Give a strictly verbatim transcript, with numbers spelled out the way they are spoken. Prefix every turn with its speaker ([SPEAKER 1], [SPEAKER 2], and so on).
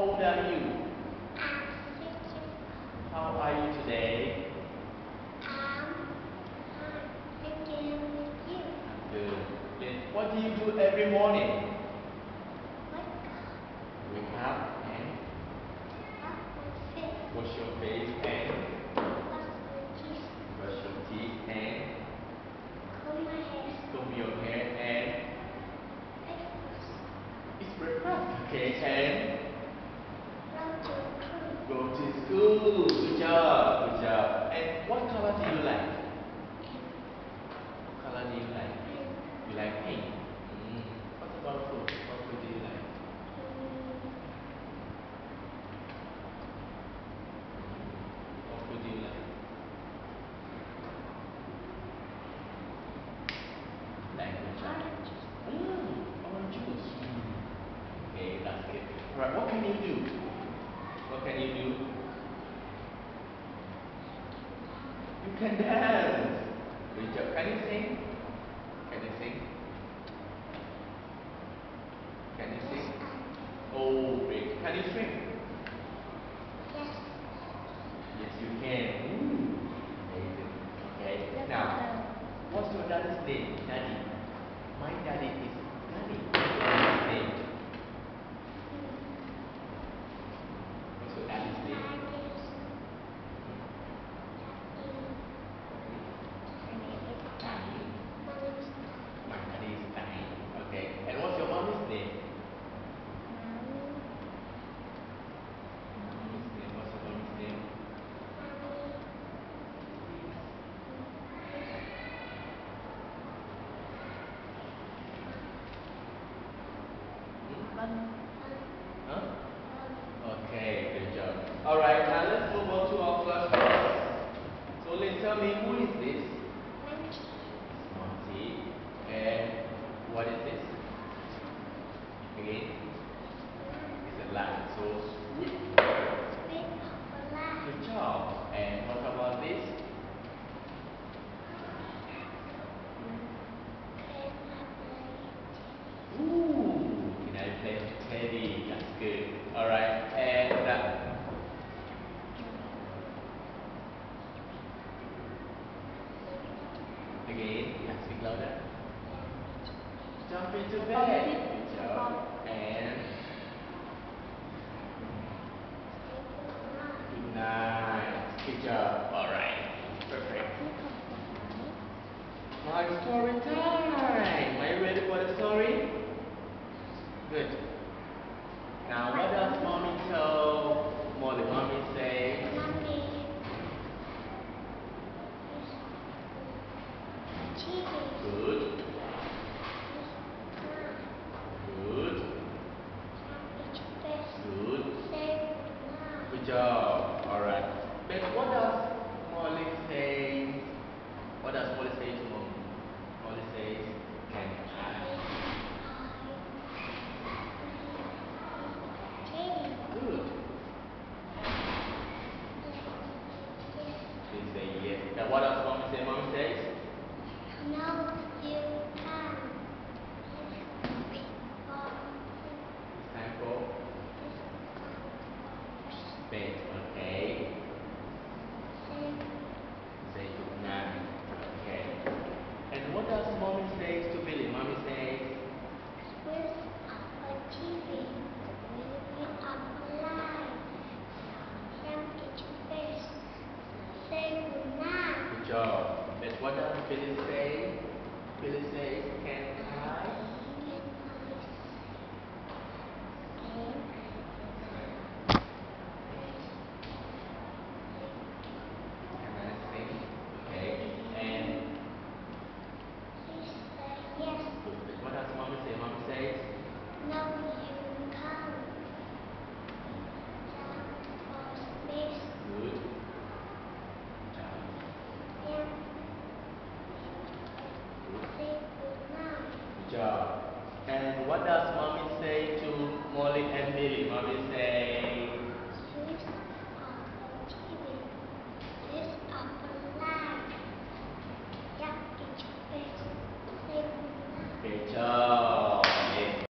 [SPEAKER 1] old are you?
[SPEAKER 2] I'm six.
[SPEAKER 1] How are you today?
[SPEAKER 2] I'm fine. Thinking with you.
[SPEAKER 1] I'm good. Then what do you do every morning?
[SPEAKER 2] Wake up.
[SPEAKER 1] Wake up and
[SPEAKER 2] Wash my face.
[SPEAKER 1] wash your face and
[SPEAKER 2] Wash my teeth.
[SPEAKER 1] brush your teeth and
[SPEAKER 2] Comb my hair.
[SPEAKER 1] comb your hair and
[SPEAKER 2] Breakfast.
[SPEAKER 1] it's breakfast. Okay, and
[SPEAKER 2] Go to school.
[SPEAKER 1] go to school. Good job. Good job. And what color do you like? What color do you like? You like pink. Mm. What about food? What food do you like? What food do you like? Like which one? Mm, orange juice. Mm. Okay, that's good. Alright, what can you do? What can you do? You can dance. Good job. Can you sing? Can you sing? Can you sing? Oh, great. Can you swim?
[SPEAKER 2] Yes.
[SPEAKER 1] Yes, you can. Ooh, amazing. Okay. Now, what's your daddy's name? Daddy. My daddy is Daddy. What's his name? What's your daddy's name? Danny. My daddy is Danny. Okay. And what's your mommy's name? Mommy's name. What's your mommy's name? Hmm? Huh? Okay, good job. Alright, now let's move on to our first class. So Lynn, tell me, who is this? Monty. And what is this? Again? It's a line. So sweet. Good job. And what about this? Ooh, can I play Teddy? That's good. Alright, and uh, again, yeah, speak louder. Jump into bed. Good job. And good night. Good job. Alright. Perfect. My story time. Are you ready for the story? Good. Now, what does mommy tell Molly? Mommy says, good, good, good. Good job. Alright. But what does Molly say? What does Molly say to mommy? Molly says, can I? Good. She say yes. Now what does mommy say? Mommy says,
[SPEAKER 2] No, you can't.
[SPEAKER 1] it's time for bed. Okay. Say good night. Okay. And what does mommy say to Billy? Mommy says,
[SPEAKER 2] With a T V, with a light, jump into face, say good night.
[SPEAKER 1] good job. But what does Billy say? Billy says, can I? Can I sing? Okay. And
[SPEAKER 2] Yes.
[SPEAKER 1] good. What does mommy say? Mommy says,
[SPEAKER 2] No, you can't. Jump for space.
[SPEAKER 1] good job.
[SPEAKER 2] Yeah.
[SPEAKER 1] Good.
[SPEAKER 2] Say good night.
[SPEAKER 1] Good job. And what does mommy say to Molly and Billy? Mommy says,
[SPEAKER 2] Switch off the T V. Switch off the light. Jump into space. Say good night.
[SPEAKER 1] good job.